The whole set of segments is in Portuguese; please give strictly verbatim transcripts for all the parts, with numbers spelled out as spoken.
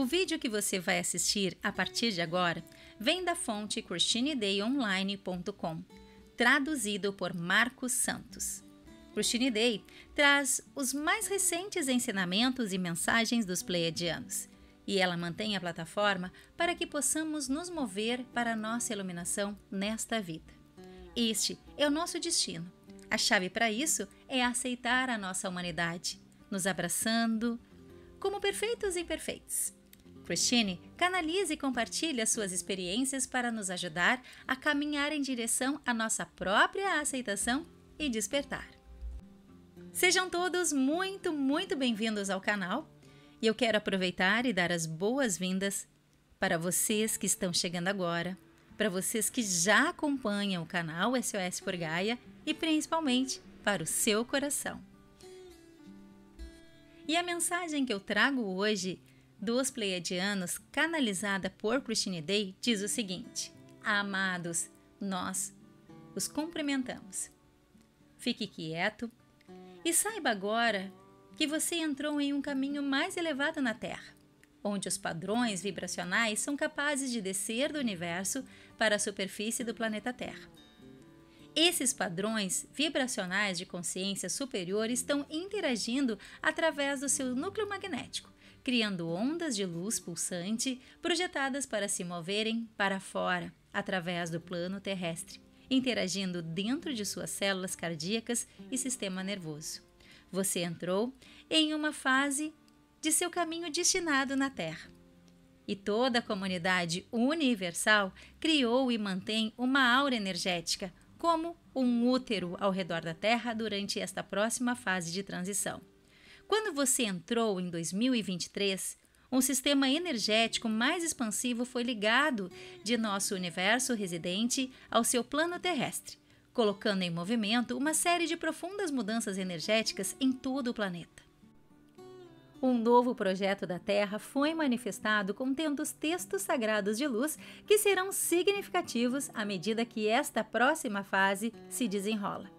O vídeo que você vai assistir a partir de agora vem da fonte christine day online ponto com, traduzido por Marcos Santos. Christine Day traz os mais recentes ensinamentos e mensagens dos pleiadianos, e ela mantém a plataforma para que possamos nos mover para a nossa iluminação nesta vida. Este é o nosso destino. A chave para isso é aceitar a nossa humanidade, nos abraçando como perfeitos e imperfeitos. Christine canaliza e compartilha suas experiências para nos ajudar a caminhar em direção à nossa própria aceitação e despertar. Sejam todos muito, muito bem-vindos ao canal e eu quero aproveitar e dar as boas-vindas para vocês que estão chegando agora, para vocês que já acompanham o canal S O S por Gaia e principalmente para o seu coração. E a mensagem que eu trago hoje dos pleiadianos, canalizada por Christine Day, diz o seguinte: amados, nós os cumprimentamos. Fique quieto e saiba agora que você entrou em um caminho mais elevado na Terra, onde os padrões vibracionais são capazes de descer do universo para a superfície do planeta Terra. Esses padrões vibracionais de consciência superior estão interagindo através do seu núcleo magnético, criando ondas de luz pulsante projetadas para se moverem para fora, através do plano terrestre, interagindo dentro de suas células cardíacas e sistema nervoso. Você entrou em uma fase de seu caminho destinado na Terra. E toda a comunidade universal criou e mantém uma aura energética, como um útero ao redor da Terra durante esta próxima fase de transição. Quando você entrou em dois mil e vinte e três, um sistema energético mais expansivo foi ligado de nosso universo residente ao seu plano terrestre, colocando em movimento uma série de profundas mudanças energéticas em todo o planeta. Um novo projeto da Terra foi manifestado contendo os textos sagrados de luz que serão significativos à medida que esta próxima fase se desenrola.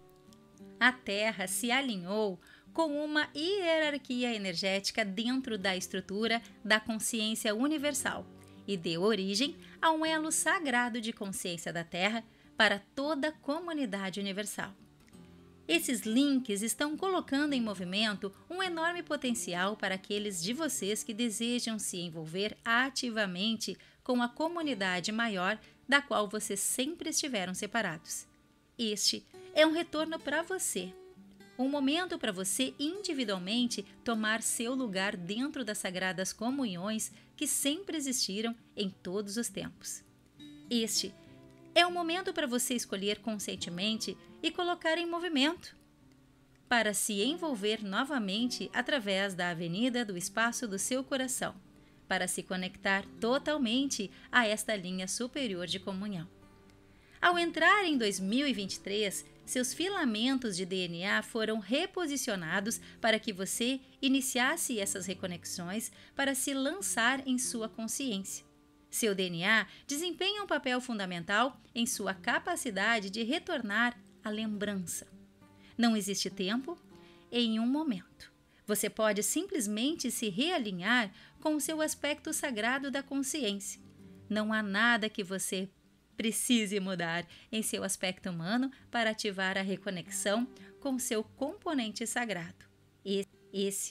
A Terra se alinhou com uma hierarquia energética dentro da estrutura da consciência universal e deu origem a um elo sagrado de consciência da Terra para toda a comunidade universal. Esses links estão colocando em movimento um enorme potencial para aqueles de vocês que desejam se envolver ativamente com a comunidade maior da qual vocês sempre estiveram separados. Este é um retorno para você. Um momento para você individualmente tomar seu lugar dentro das sagradas comunhões que sempre existiram em todos os tempos. Este é um momento para você escolher conscientemente e colocar em movimento, para se envolver novamente através da avenida do espaço do seu coração, para se conectar totalmente a esta linha superior de comunhão. Ao entrar em dois mil e vinte e três, seus filamentos de D N A foram reposicionados para que você iniciasse essas reconexões para se lançar em sua consciência. Seu D N A desempenha um papel fundamental em sua capacidade de retornar à lembrança. Não existe tempo em um momento. Você pode simplesmente se realinhar com o seu aspecto sagrado da consciência. Não há nada que você precise mudar em seu aspecto humano para ativar a reconexão com seu componente sagrado. Esse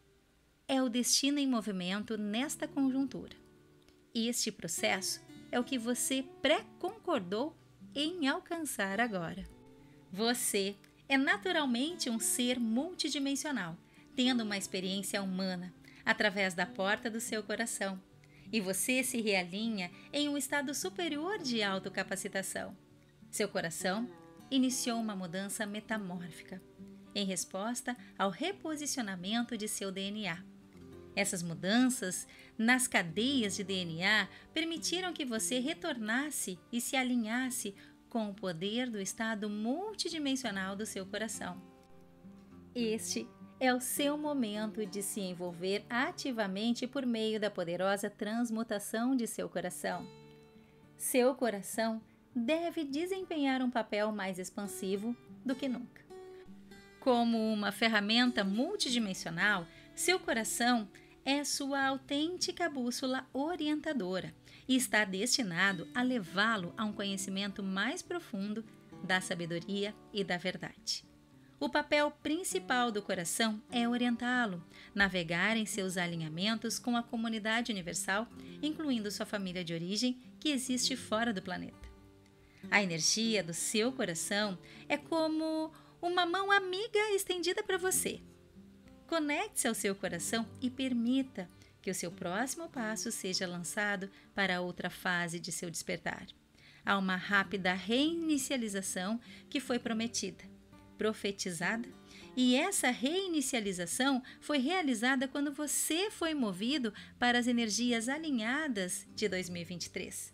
é o destino em movimento nesta conjuntura. Este processo é o que você pré-concordou em alcançar agora. Você é naturalmente um ser multidimensional, tendo uma experiência humana através da porta do seu coração. E você se realinha em um estado superior de autocapacitação. Seu coração iniciou uma mudança metamórfica, em resposta ao reposicionamento de seu D N A. Essas mudanças nas cadeias de D N A permitiram que você retornasse e se alinhasse com o poder do estado multidimensional do seu coração. Este é o seu momento de se envolver ativamente por meio da poderosa transmutação de seu coração. Seu coração deve desempenhar um papel mais expansivo do que nunca. Como uma ferramenta multidimensional, seu coração é sua autêntica bússola orientadora e está destinado a levá-lo a um conhecimento mais profundo da sabedoria e da verdade. O papel principal do coração é orientá-lo, navegar em seus alinhamentos com a comunidade universal, incluindo sua família de origem que existe fora do planeta. A energia do seu coração é como uma mão amiga estendida para você. Conecte-se ao seu coração e permita que o seu próximo passo seja lançado para outra fase de seu despertar. Há uma rápida reinicialização que foi prometida, profetizada, e essa reinicialização foi realizada quando você foi movido para as energias alinhadas de dois mil e vinte e três.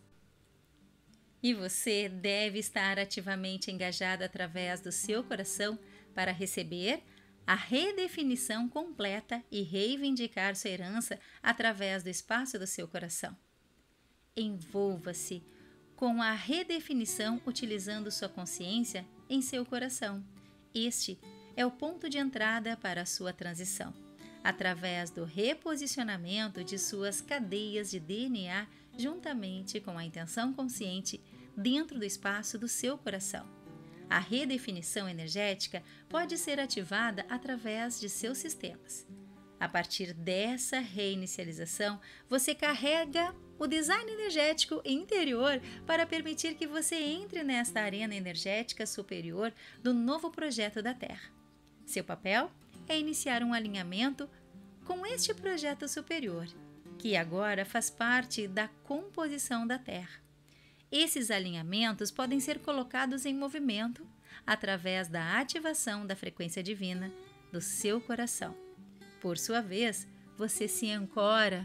E você deve estar ativamente engajado através do seu coração para receber a redefinição completa e reivindicar sua herança através do espaço do seu coração. Envolva-se com a redefinição utilizando sua consciência em seu coração. Este é o ponto de entrada para a sua transição, através do reposicionamento de suas cadeias de D N A juntamente com a intenção consciente dentro do espaço do seu coração. A redefinição energética pode ser ativada através de seus sistemas. A partir dessa reinicialização, você carrega o design energético interior para permitir que você entre nesta arena energética superior do novo projeto da Terra. Seu papel é iniciar um alinhamento com este projeto superior, que agora faz parte da composição da Terra. Esses alinhamentos podem ser colocados em movimento através da ativação da frequência divina do seu coração. Por sua vez, você se ancora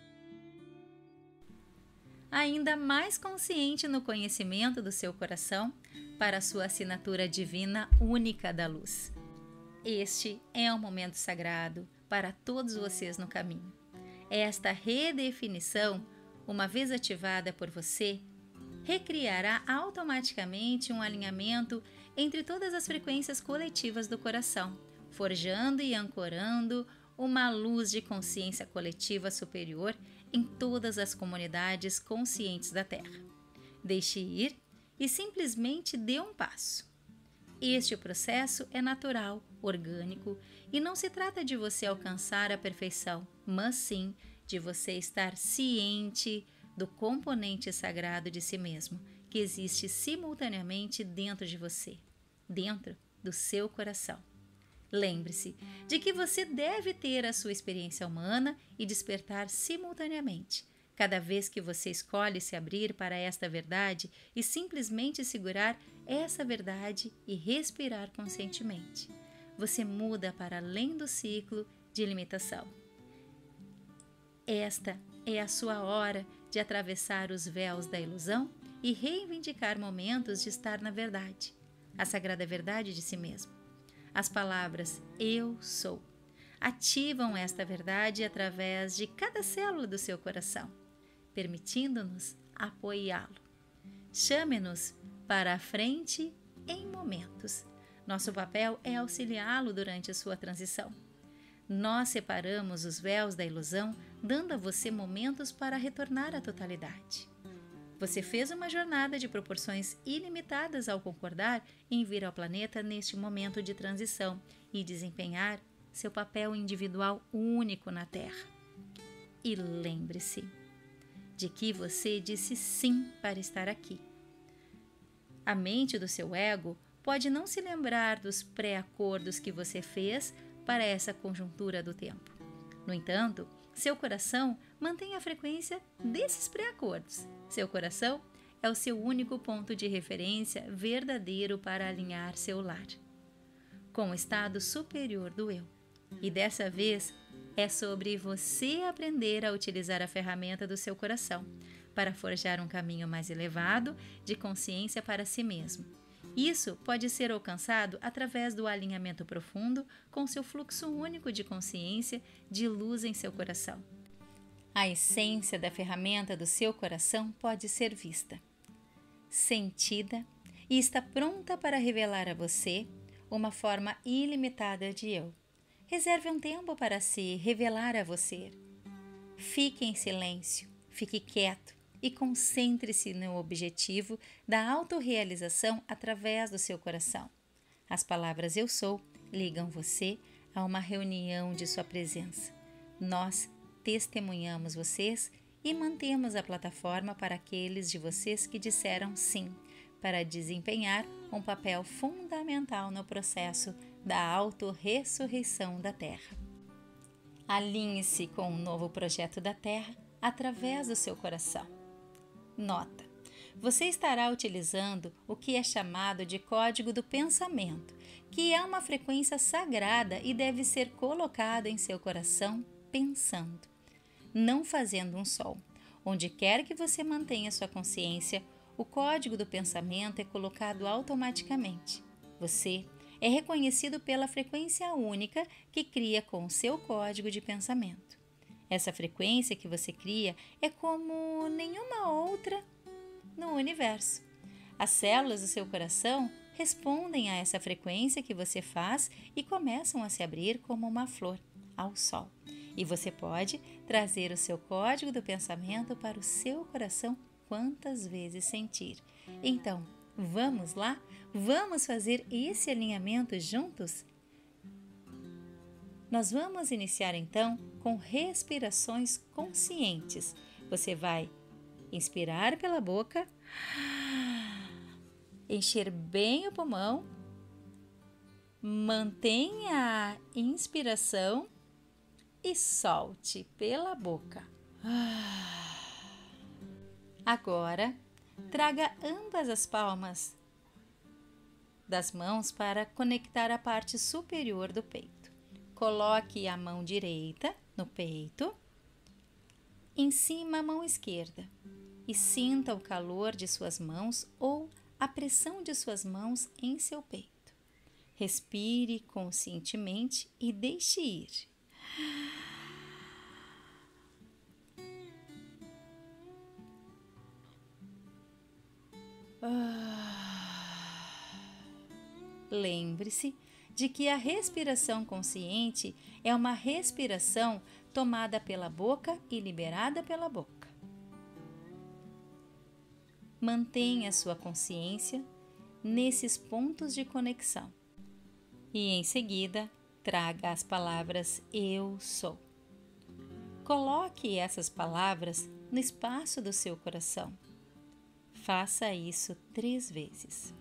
ainda mais consciente no conhecimento do seu coração para a sua assinatura divina única da luz. Este é um momento sagrado para todos vocês no caminho. Esta redefinição, uma vez ativada por você, recriará automaticamente um alinhamento entre todas as frequências coletivas do coração, forjando e ancorando uma luz de consciência coletiva superior em todas as comunidades conscientes da Terra. Deixe ir e simplesmente dê um passo. Este processo é natural, orgânico e não se trata de você alcançar a perfeição, mas sim de você estar ciente do componente sagrado de si mesmo, que existe simultaneamente dentro de você, dentro do seu coração. Lembre-se de que você deve ter a sua experiência humana e despertar simultaneamente, cada vez que você escolhe se abrir para esta verdade e simplesmente segurar essa verdade e respirar conscientemente. Você muda para além do ciclo de limitação. Esta é a sua hora de atravessar os véus da ilusão e reivindicar momentos de estar na verdade, a sagrada verdade de si mesmo. As palavras "eu sou" ativam esta verdade através de cada célula do seu coração, permitindo-nos apoiá-lo. Chame-nos para a frente em momentos. Nosso papel é auxiliá-lo durante a sua transição. Nós separamos os véus da ilusão, dando a você momentos para retornar à totalidade. Você fez uma jornada de proporções ilimitadas ao concordar em vir ao planeta neste momento de transição e desempenhar seu papel individual único na Terra. E lembre-se de que você disse sim para estar aqui. A mente do seu ego pode não se lembrar dos pré-acordos que você fez para essa conjuntura do tempo. No entanto, seu coração mantém a frequência desses pré-acordos. Seu coração é o seu único ponto de referência verdadeiro para alinhar seu lar com o estado superior do eu. E dessa vez é sobre você aprender a utilizar a ferramenta do seu coração para forjar um caminho mais elevado de consciência para si mesmo. Isso pode ser alcançado através do alinhamento profundo com seu fluxo único de consciência de luz em seu coração. A essência da ferramenta do seu coração pode ser vista, sentida e está pronta para revelar a você uma forma ilimitada de eu. Reserve um tempo para se revelar a você, Fique em silêncio, fique quieto e concentre-se no objetivo da autorrealização através do seu coração. As palavras eu sou ligam você a uma reunião de sua presença. Nós testemunhamos vocês e mantemos a plataforma para aqueles de vocês que disseram sim, para desempenhar um papel fundamental no processo da autorressurreição da Terra. Alinhe-se com um novo projeto da Terra através do seu coração. Nota: você estará utilizando o que é chamado de código do pensamento, que é uma frequência sagrada e deve ser colocado em seu coração pensando, não fazendo um sol. Onde quer que você mantenha sua consciência, o código do pensamento é colocado automaticamente. Você é reconhecido pela frequência única que cria com o seu código de pensamento. Essa frequência que você cria é como nenhuma outra no universo. As células do seu coração respondem a essa frequência que você faz e começam a se abrir como uma flor ao sol. E você pode trazer o seu código do pensamento para o seu coração quantas vezes sentir. Então, vamos lá? Vamos fazer esse alinhamento juntos? Nós vamos iniciar então com respirações conscientes. Você vai inspirar pela boca, encher bem o pulmão, mantenha a inspiração e solte pela boca. Agora, traga ambas as palmas das mãos para conectar a parte superior do peito. Coloque a mão direita no peito, em cima a mão esquerda, e sinta o calor de suas mãos ou a pressão de suas mãos em seu peito. Respire conscientemente e deixe ir. Lembre-se de que a respiração consciente é uma respiração tomada pela boca e liberada pela boca. Mantenha sua consciência nesses pontos de conexão e, em seguida, traga as palavras eu sou. Coloque essas palavras no espaço do seu coração. Faça isso três vezes.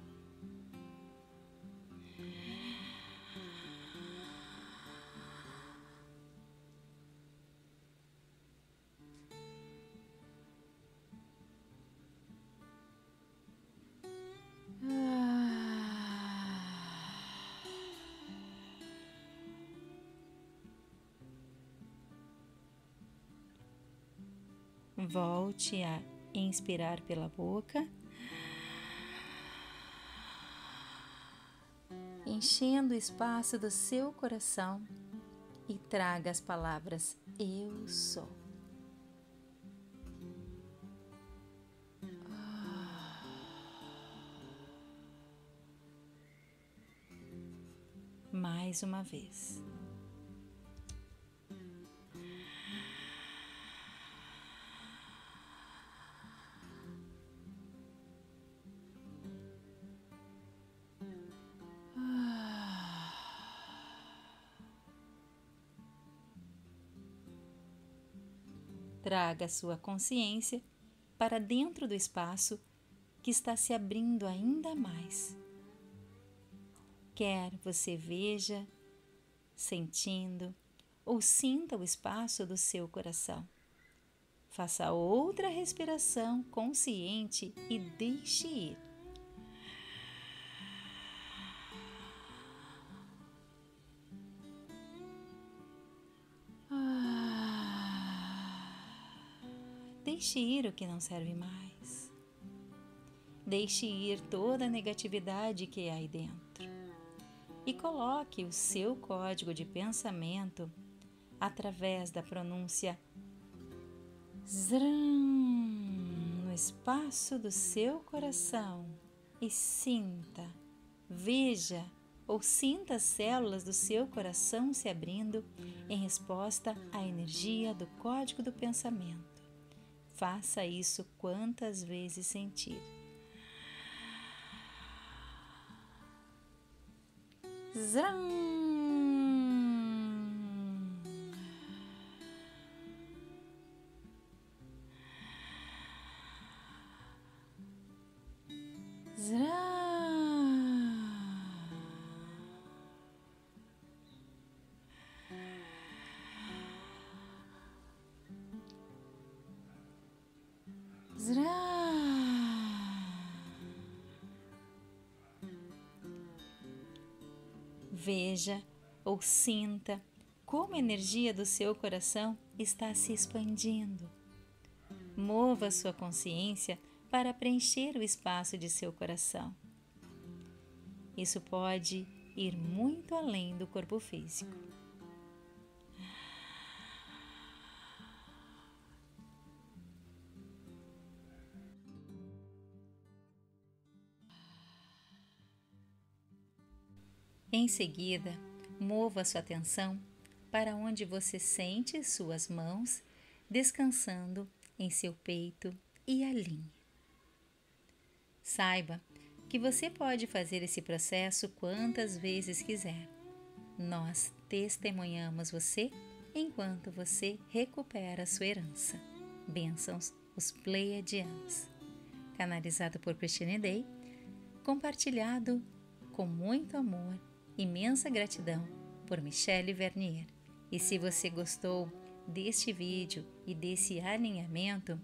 Volte a inspirar pela boca, enchendo o espaço do seu coração, e traga as palavras eu sou. Mais uma vez. Traga sua consciência para dentro do espaço que está se abrindo ainda mais. Quer você veja, sentindo ou sinta o espaço do seu coração. Faça outra respiração consciente e deixe ir. Deixe ir o que não serve mais. Deixe ir toda a negatividade que há aí dentro. E coloque o seu código de pensamento através da pronúncia Zram no espaço do seu coração. E sinta, veja ou sinta as células do seu coração se abrindo em resposta à energia do código do pensamento. Faça isso quantas vezes sentir. Zram! Veja ou sinta como a energia do seu coração está se expandindo. Mova sua consciência para preencher o espaço de seu coração. Isso pode ir muito além do corpo físico. Em seguida, mova sua atenção para onde você sente suas mãos descansando em seu peito e alinhe. Saiba que você pode fazer esse processo quantas vezes quiser. Nós testemunhamos você enquanto você recupera sua herança. Bênçãos, os Pleiadianos. Canalizado por Christine Day, compartilhado com muito amor. Imensa gratidão por Michele Vernier. E se você gostou deste vídeo e desse alinhamento,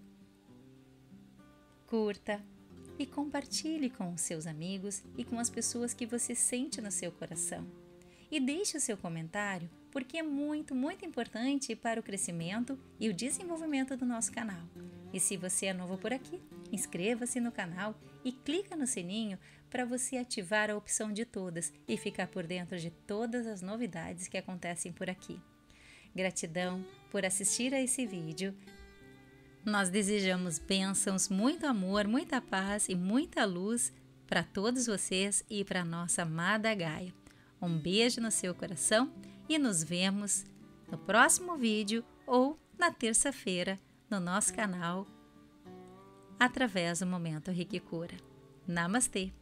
curta e compartilhe com os seus amigos e com as pessoas que você sente no seu coração. E deixe o seu comentário, porque é muito, muito importante para o crescimento e o desenvolvimento do nosso canal. E se você é novo por aqui, inscreva-se no canal e clica no sininho para você ativar a opção de todas e ficar por dentro de todas as novidades que acontecem por aqui. Gratidão por assistir a esse vídeo. Nós desejamos bênçãos, muito amor, muita paz e muita luz para todos vocês e para a nossa amada Gaia. Um beijo no seu coração e nos vemos no próximo vídeo ou na terça-feira no nosso canal através do Momento Reiki Cura. Namastê!